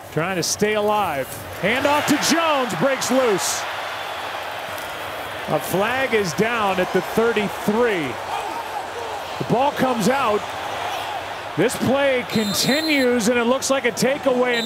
Trying to stay alive. Hand off to Jones, breaks loose. A flag is down at the 33. The ball comes out. This play continues, and it looks like a takeaway.